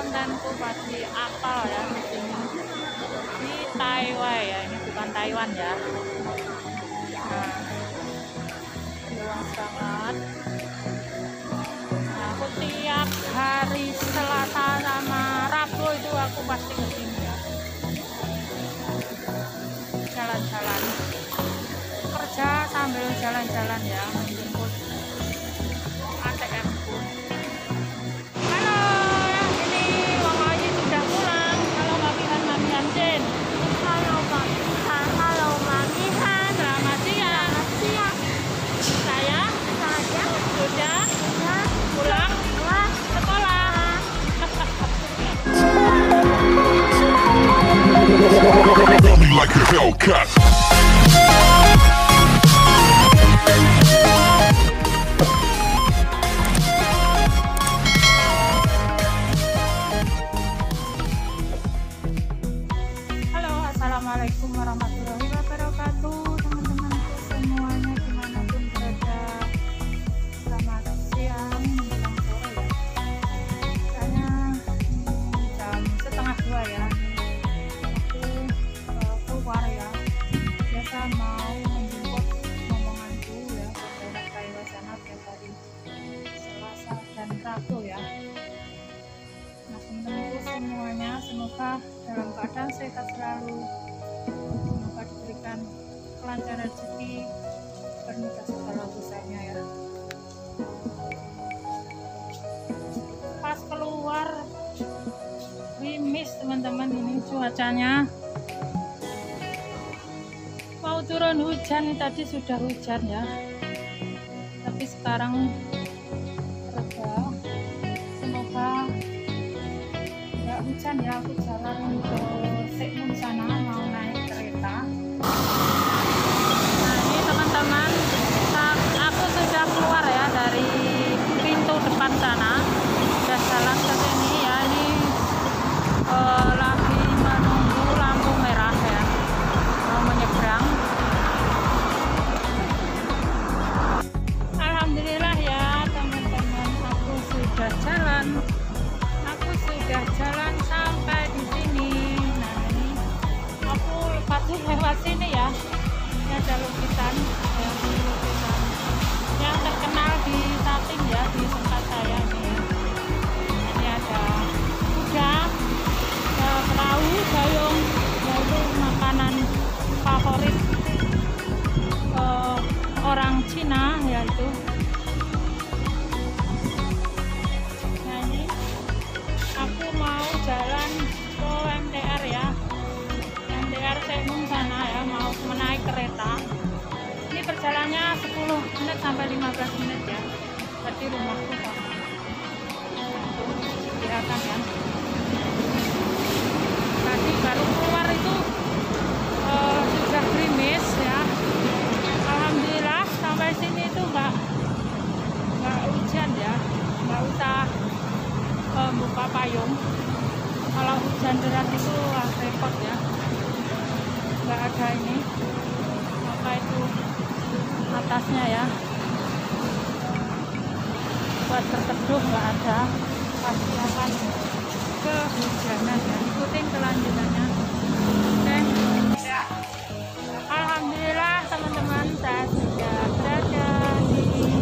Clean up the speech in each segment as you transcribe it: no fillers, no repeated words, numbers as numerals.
kontenku pasti apal ya di sini. Di Taiwan ya, ini bukan Taiwan ya. Nah, luas banget. Nah, aku tiap hari Selasa sama Rabu itu aku pasti ke sini ya. Jalan-jalan. Kerja sambil jalan-jalan ya, menjemput ATM-ku. Halo, ini Wang Aji sudah pulang. Halo Mami Han, Mami Hanjin. Halo Mami Han, halo Mami Han. Selamat siang. Siang. Saya sudah pulang Wah, sekolah. Run me like a Hellcat. Halo, assalamualaikum warahmatullahi wabarakatuh, teman-temanku semuanya dimanapun berada. Selamat siang menjelang sore ya. Kayaknya jam 1:30 ya. Aku keluar ya. Biasa mau menjemput ngomonganku ya ke daerah Taiwan sana tiap hari Selasa dan Rabu ya. Nah, teman-temanku semuanya semoga dalam keadaan sehat selalu, semoga diberikan kelancaran rezeki, bermudah segala urusannya ya. Pas keluar gerimis teman-teman, ini cuacanya mau turun hujan. Tadi sudah hujan ya, tapi sekarang reda. Semoga nggak hujan ya. Aku jalan ke Sekmun sana mau naik kereta. Nah ini teman-teman, aku sudah keluar ya dari pintu depan sana, udah jalan ke sini ya. Ini lagi menunggu lampu merah ya, mau menyeberang. Alhamdulillah ya teman-teman, aku sudah jalan sampai di sini. Nah ini aku lewat sini ya. Ini ada lukisan yang terkenal di Tatim ya, di tempat saya ini ya. Ini ada kuda, perahu, gayung, yaitu makanan favorit orang Cina yaitu. Nah ini aku mau jalan ke MTR ya, MTR Sekmun sana ya, mau menaik kereta. Ini perjalanannya 10 menit sampai 15 menit ya, berarti rumahku kok kelihatan ya. Tadi baru keluar itu sudah gerimis ya. Alhamdulillah sampai sini itu nggak hujan ya, nggak usah buka payung. Kalau hujan deras itu repot ya, nggak ada ini apa itu atasnya ya buat berteduh, nggak ada. Pasti akan kehujanan ya, ikutin kelanjutannya. Oke ya. Alhamdulillah teman-teman, saya sudah berada di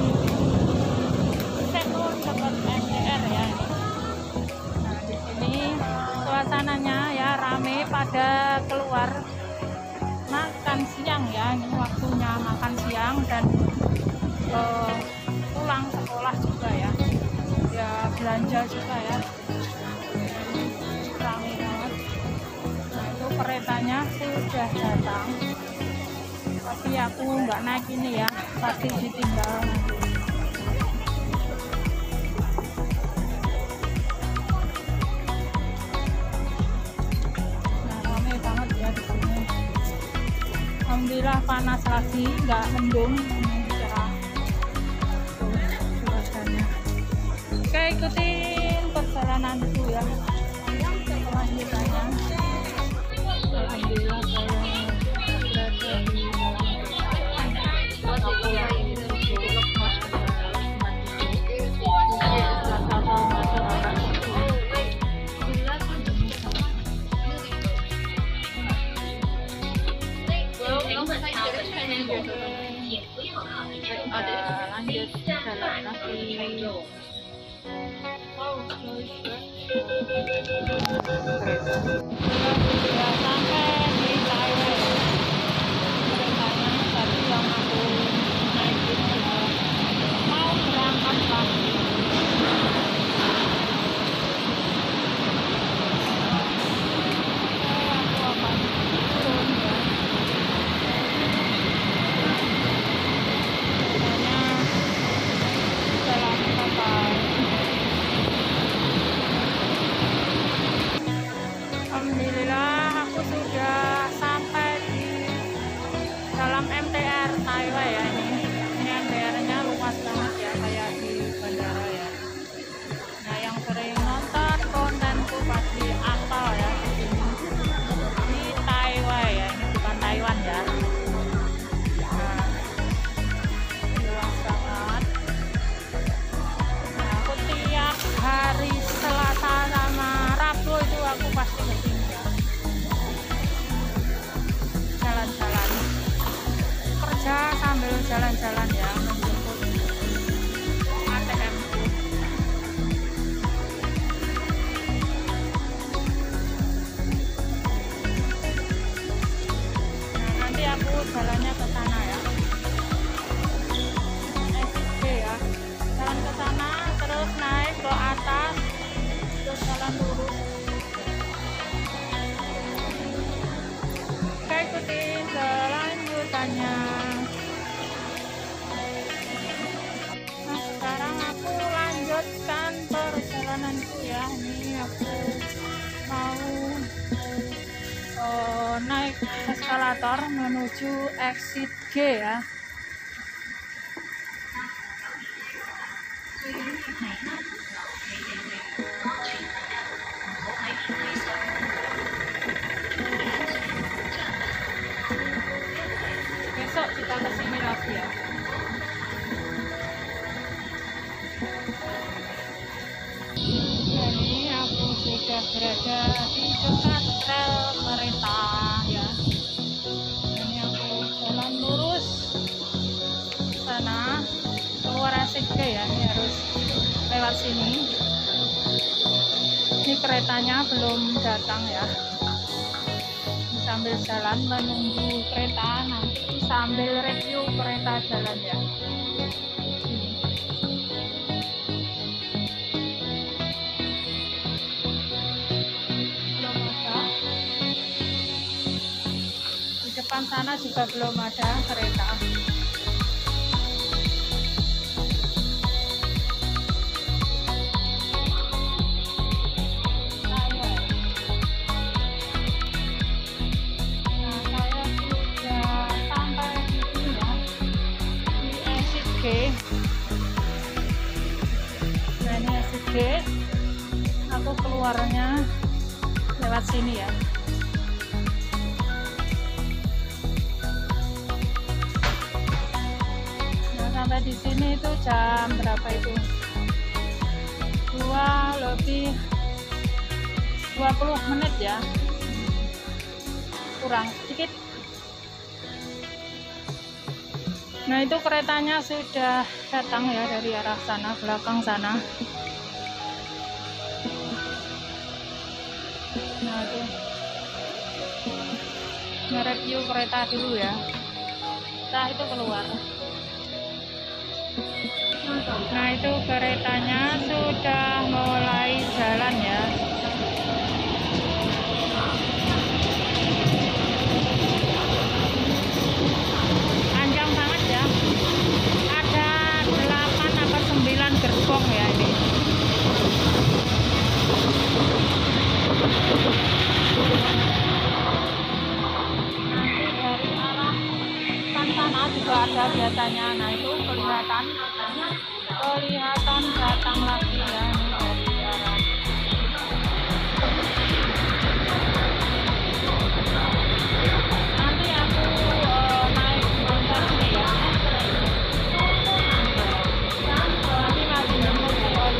Sekmun dekat MTR ya. Nah di sini suasananya ya rame, pada keluar makan siang ya. Ini waktunya makan siang dan pulang sekolah juga ya. Ya belanja juga ya. Rame banget. Nah itu keretanya sudah datang, tapi aku nggak naik ini ya, pasti ditinggal nanti. Nah rame banget ya di sini. Alhamdulillah panas lagi, nggak mendung, ini cerah suasananya. Oke, ikutin perjalananku ya. Kelanjutannya. Alhamdulillah saya berada di kereta. Sudah sampai di Taiwan. Keretanya tadi yang aku naikin sudah mau berangkat lagi. Aku akan turun ya. Keretanya dalam kapal. Alhamdulillah aku sudah sampai di dalam MTR Taiwan ya. Ini MTR-nya luas banget ya, kayak di bandara ya. Nah, yang sering nonton kontenku pasti apal ya di sini. Di Taiwan ya, ini bukan Taiwan ya. Nah, luas banget. Nah, aku tiap hari Selasa sama Rabu itu aku pasti kesini ya. Jalan-jalan kerja sambil jalan-jalan ya, menjemput ATM ku. Nah, nanti aku jalannya ke sana ya. SIG ya. Jalan ke sana terus naik ke atas terus jalan lurus. Kita ikutin kelanjutannya. Nah, sekarang aku lanjutkan perjalananku ya. Ini aku mau naik eskalator menuju exit G ya. Besok kita kesini lagi ya. Jadi aku sudah berada di dekat rel kereta ya. Ini aku jalan lurus sana keluar SIG ya. Ini harus lewat sini. Ini keretanya belum datang ya. Sambil jalan menunggu kereta, nanti sambil review kereta jalan ya. Belum ada. Di depan sana juga belum ada kereta. Nah, ini exit G. Aku keluarnya lewat sini ya. Nah, sampai di sini itu jam berapa itu? 20 menit ya. Kurang sedikit. Nah, itu keretanya sudah datang ya dari arah sana, belakang sana. Nah, itu nge-review kereta dulu ya. Setelah itu keluar. Nah, itu keretanya sudah mulai jalan ya. Panjang banget ya. Ada 8 atau 9 gerbong ya ini. Nanti dari arah sana juga ada biasanya. Nah, itu kelihatan datang lagi ya, ini dari arah. Nanti aku naik motor ini ya. Nanti masih nunggu si Oli.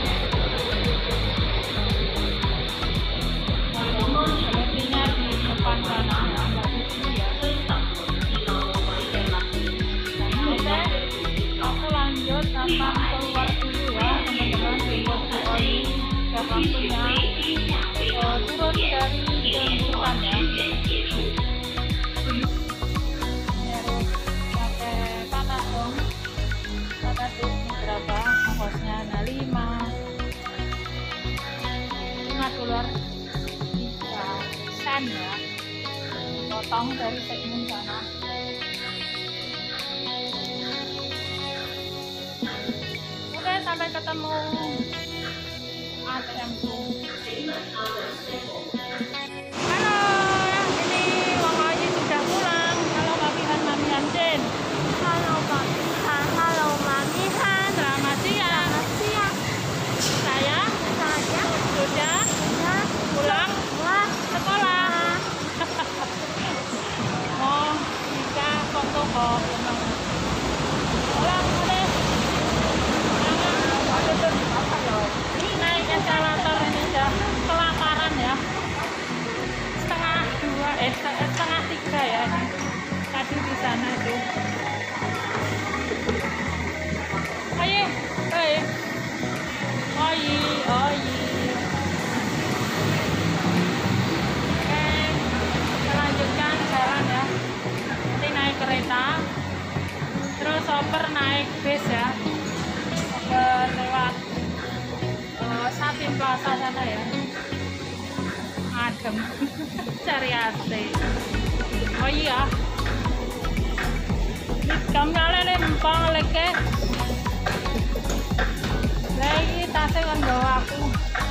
Berhentinya di depan sana ya, nggak di sini ya. Oke, aku lanjut akan keluar dulu ya teman-teman. dari Jemputan ya. Harus pakai Panasonic. Panasonic berapa ongkosnya? Nah, 5 dolar 3 sen ya. Potong dari segmen sana. Oke, sampai ketemu ATM tuh. Halo, ini Wang Aji sudah pulang. Halo Papihan, Mami Hanjen. Halo Papihan, halo Mami Han. Selamat siang. Selamat siang. Saya sudah pulang sekolah. Mau bisa foto kok. Pulang deh. Naik eskalator ini udah kelaparan ya. Setengah 3 ya. Tadi di sana itu. Ayo, ayo. Oke, kita lanjutkan jalan ya. Nanti naik kereta, terus oper naik bis ya. Oper lewat Satin Plaza sana ya. Adem, cari AC. Oh iya, kamera lempang lagi. Lagi tasnya kan bawa aku.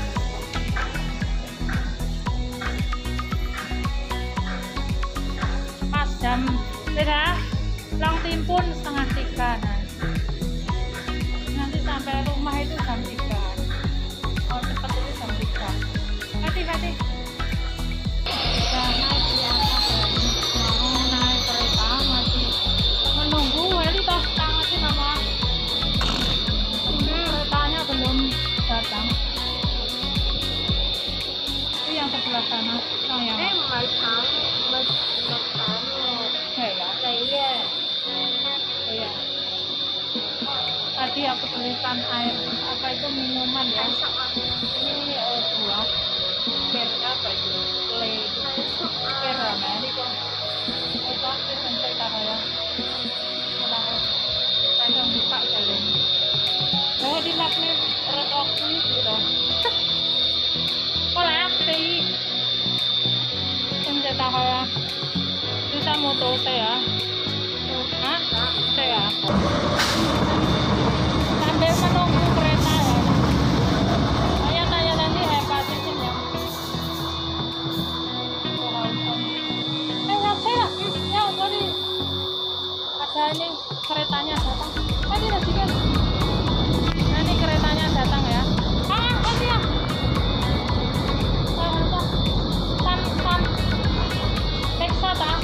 Pas jam beda Lang Timpun 2:30. Nah, nanti sampai rumah itu jam 3. Oh, cepat itu jam 3. Hati-hati. Udah naik di atas ya. Mau naik kereta masih menunggu. Ini tas tangannya sama. Keretanya belum datang. Itu yang sebelah sana. Oh, yang Iya. oh, ya. Tadi aku belikan air apa itu minuman ya. Ini buah ber apa itu? Keramel itu. Apa sih sampai ya? Saya buka jalan. Oh, di lapnya retok itu loh. Kolak sih. Saya tahu ya. Bisa moto saya. Hah? Saya. Sambil menunggu kereta ya. Saya tanya nanti hepatitis ya. Saya. Ya, tadi ada ini keretanya datang. Tadi kan. Nanti keretanya datang ya. Kasih ya. Tan. Teksa tak?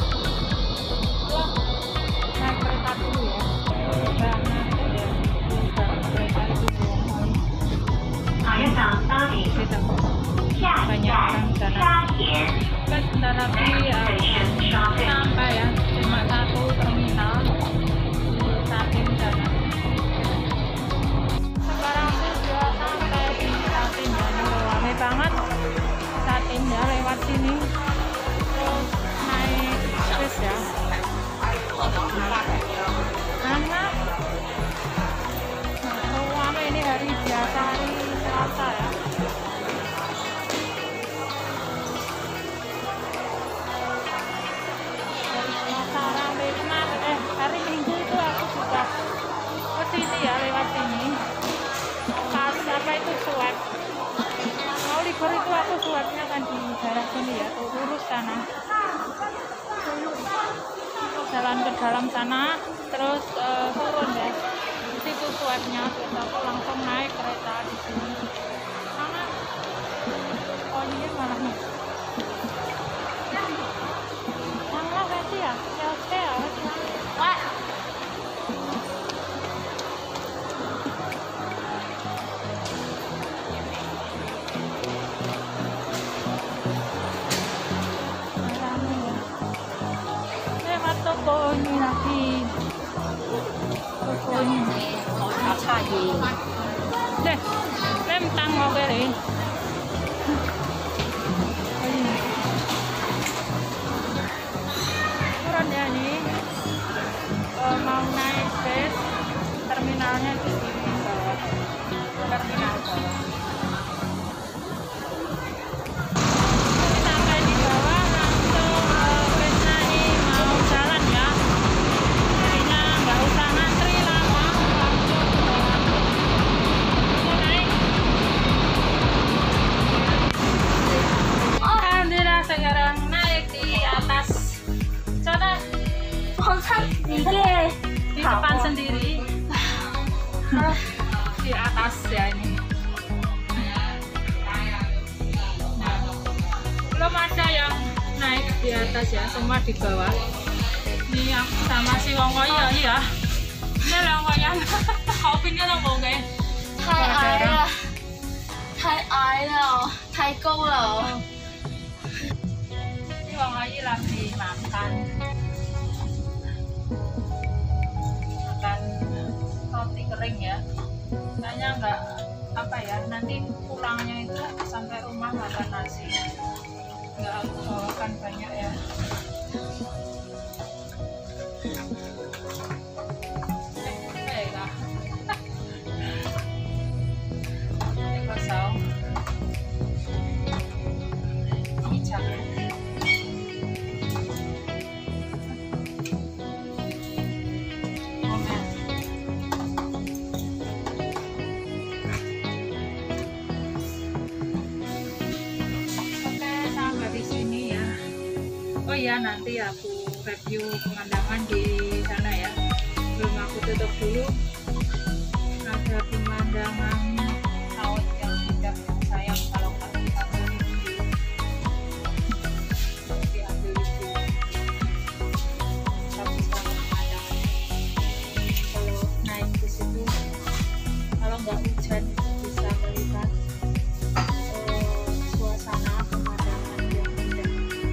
Naik kereta dulu ya. Banyak orang sana. Sebentar lagi ya sampai ya. Cuma satu terminal di Satin sana. Sekarang sudah sampai di Satin ya. Ramai banget Satin ya, lewat sini. Terus naik bis ya. Karena ramai ini hari biasa, hari Selasa ya. Hari Minggu itu aku juga kesini ya, lewat sini pas apa itu swab. Mau libur itu aku swabnya kan di daerah sini ya, tuh lurus sana, jalan ke dalam sana, terus turun ya, di situ swabnya. Terus aku langsung naik kereta di sini. Mana? Oh ini malah nih. Malah nanti ya, oke ya. What? Lewat toko ini lagi. Toko ini. Deh, lem tang mau beri. Oh iya. Di depan sendiri. Di atas ya ini. Nah, belum ada yang naik di atas ya, semua di bawah. Ini aku sama si Wong Woi ya. Ini là Wong Yan. Họ bên cái là một cái. 太矮了，太高了。 Ini Wong Woi lagi makan roti kering ya. Kayaknya nggak apa ya, nanti pulangnya itu sampai rumah makan nasi. Nggak aku bawakan banyak ya. Oh ya, nanti aku review pemandangan di sana ya. Belum aku tutup dulu. Ada pemandangan laut yang indah, yang sayang kalau nggak kita diambil itu. Tapi sama pemandangan. Kalau naik ke situ, kalau nggak hujan bisa melihat suasana pemandangan yang indah.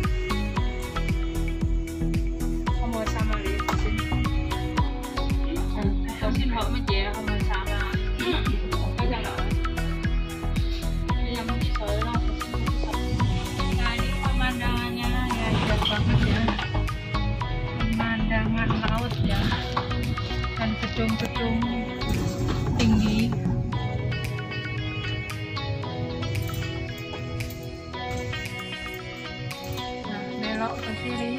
Xin hỏi mấy chị không mà sao mà có ra rồi bây giờ mình đi sợi đâu nah ini pemandangannya ya indah banget ya, pemandangan laut ya, dan gedung-gedung tinggi. Nah belok ke kiri.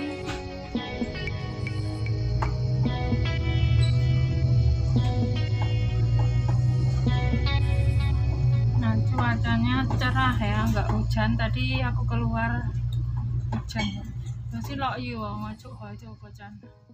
Cuacanya cerah ya, nggak hujan. Tadi aku keluar hujan. Masih lo iyo, ngacuk aja hujan.